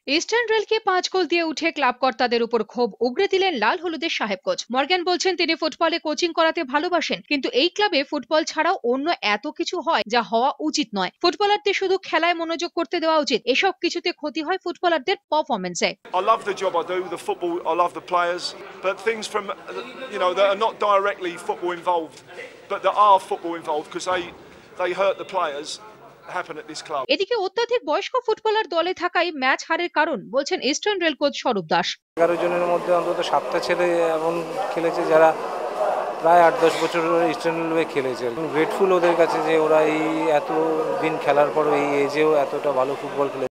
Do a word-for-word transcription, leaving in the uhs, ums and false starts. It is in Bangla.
ইস্টার্ন রেলকে পাঁচ গোল দিয়ে উঠে ক্লাব কর্তাদের উপর ক্ষোভ উগরে দিলেন লাল হলুদের সাহেব কোচ মর্গ্যান। বলছেন তিনি ফুটবলে কোচিং করাতে ভালোবাসেন, কিন্তু এই ক্লাবে ফুটবল ছাড়াও অন্য এত কিছু হয় যা হওয়া উচিত নয়। ফুটবলারদের শুধু খেলায় মনোযোগ করতে দেওয়া উচিত, এসব কিছুতে ক্ষতি হয় ফুটবলারদের পারফরম্যান্সে। I love the job I do, the football, I love the players, but things from, you know, that are not directly football involved, but that are football involved because they, they hurt the players, happen at this club. এদিকে অত্যাধিক বয়স্ক ফুটবলার দলে থাকাই ম্যাচ হারের কারণ বলছেন ইস্টার্ন রেল কোচ স্বরূপ দাস। এগারো জনের মধ্যে অন্তত সাতটা ছেলে এমন খেলেছে যারা প্রায় আট দশ বছর ইস্টার্ন রেলওয়ে খেলেছে। গ্রেটফুল ওদের কাছে যে ওরা এই এত দিন খেলার পর এই এজেও এতটা ভালো ফুটবল খেলে।